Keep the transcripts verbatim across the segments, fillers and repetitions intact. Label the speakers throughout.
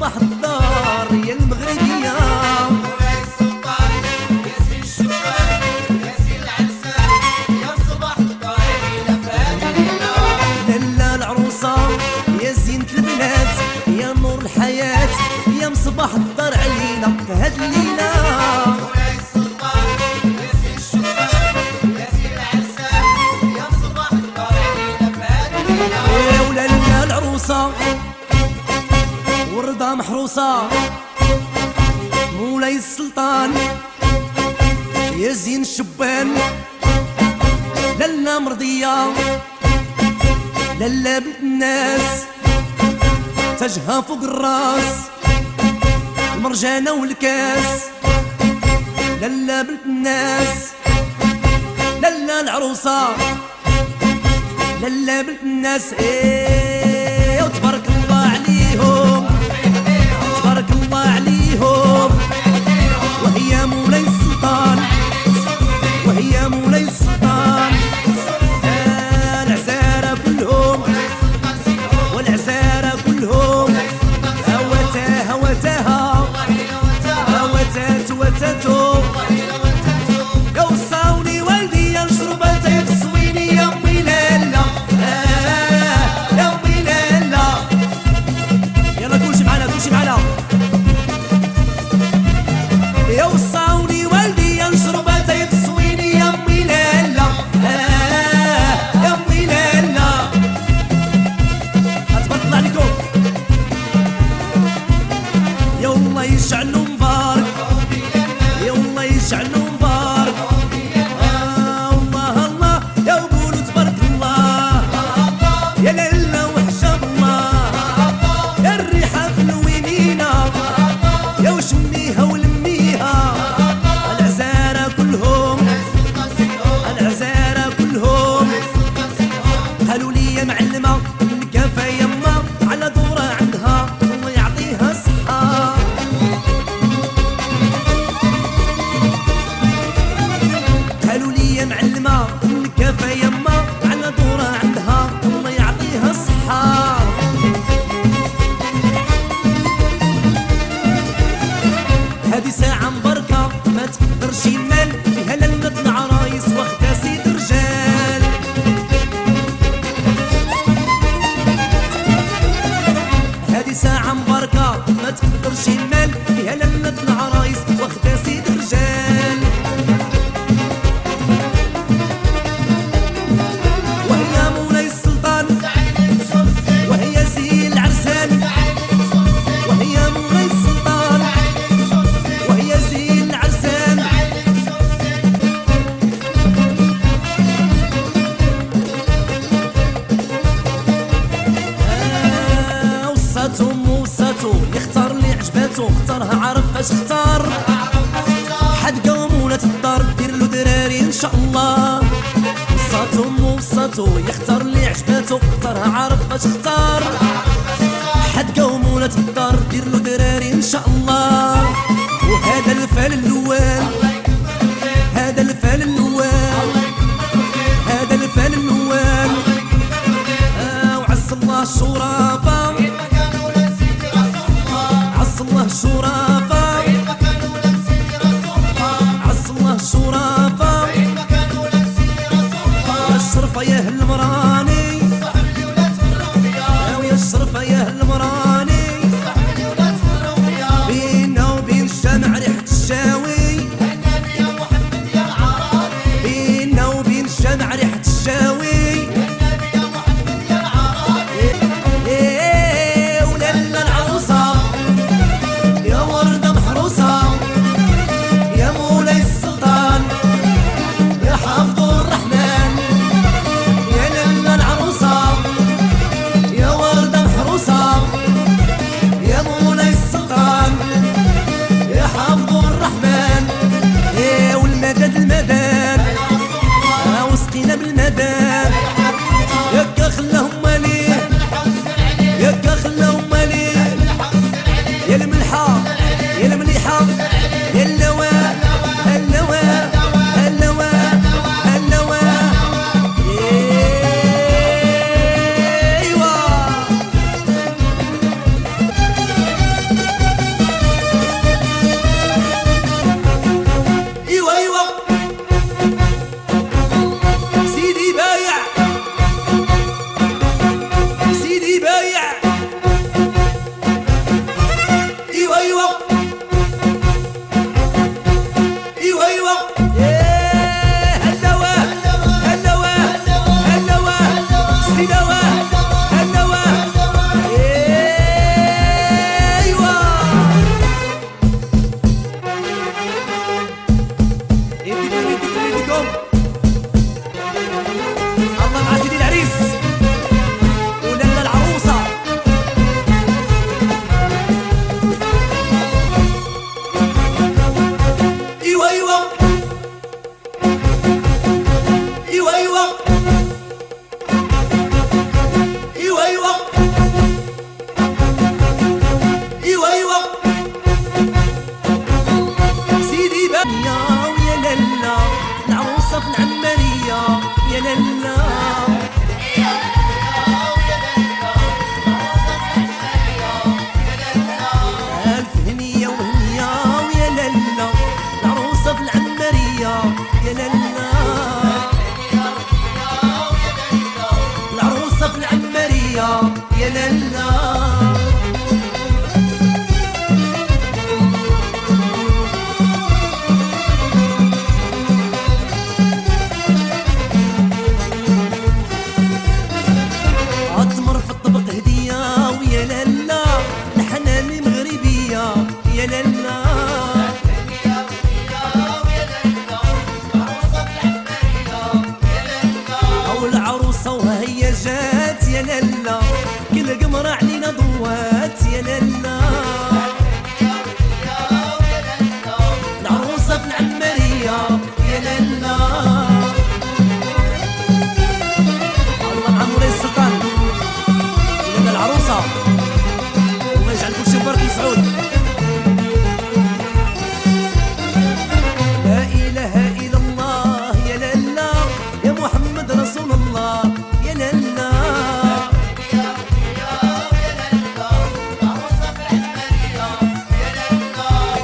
Speaker 1: صباح الدار يا المغربية
Speaker 2: مولاي السلطان يا سي الشبان يا سي العرسان يا صباح الدار علينا في هذه الليلة.
Speaker 1: لالا العروسة يا زينة البنات يا نور الحياة يا مصباح الدار علينا في هاد الليلة.
Speaker 2: مولاي السلطان يا سي الشبان يا سي العرسان يا صباح الدار علينا في هذه الليلة.
Speaker 1: يا ولالا العروسة وردة محروسة مولاي السلطان يا زين الشبان لالا مرضية لالا بنت الناس تاجها فوق الراس المرجانة والكاس لالا بنت الناس لالا العروسة لالا بنت الناس. ايه وتبارك الله عليهم تبارك الله عليهم وهي مولاي السلطان وهي مولاي السلطان. آه العزارة كلهم والعزارة كلهم هوتاه هوتاها هوتات وتاتو يا وصاوني والدي يا شربتي في الصويني يا امي لالا. آه يا امي لالا يلا كلشي معانا كلشي معانا يا وصاوني والدي يا شربتي في الصويني يا امي لالا. آه يا امي لالا تبارك الله عليكم يا الله يجعلو مبارك يا الله يجعلو مبارك. آه الله الله يا وقولوا تبارك الله يا لالا وحشام الله يا الريحة في الوينينة يا وشميها ولميها العزارة كلهم العزارة كلهم قالوا لي يا معلمة الكافة يما على دورة عندها الله يعطيها الصحة. قالوا لي يا معلمة الكافة يما على دورة عندها الله يعطيها الصحة. هذه ساعة مباركة ما تقدرش يمال فيها لمة العرايس واخدة سيد رجال. هذه ساعة مباركة ما تقدرش يمال فيها لمة العرايس واخدة سيد رجال. وهي مولاي السلطان وهي زي العرسان وهي مولاي السلطان وهي زي العرسان. آه وصاتو موصاتو يختار اللي عجباتو اختارها عارف اش اختار حد قومونة الدار دير له دراري ان شاء الله. وصاتو موصاتو يختار اللي عجباتو اختارها عارف اش اختار حد قومونة الدار دير له دراري ان شاء الله. وهذا الفال الاول هذا الفال الاول هذا الفال الاول. آه وعز الله الشرافة عز الله الشرافة عز الله الشرافة يا الشرفة يا اهل المراني ويا الشرفة يا اهل المراني بينا وبين الشمع ريحة الشاوي بينا وبين الشمع ريحة الشاوي. إيه ولالا العروسة يا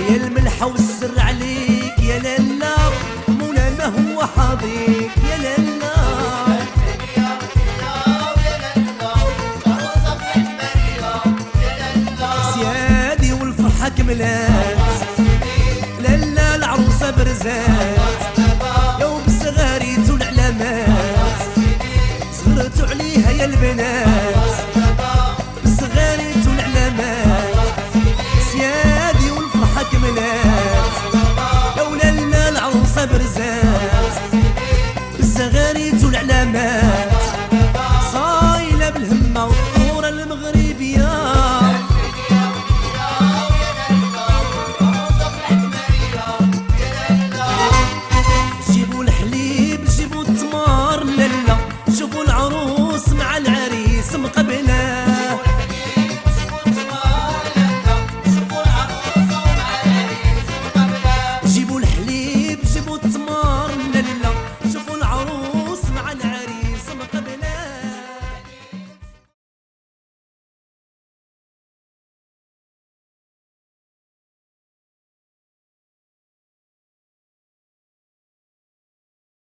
Speaker 1: يا الملحة والسر عليك يا لالا، مولانا هو حاضيك يا لالا. سيادي والفرحة كملات، لالا العروسة برزات، يا وبصغاريت والعلامات، صغرتو عليها يا البنات.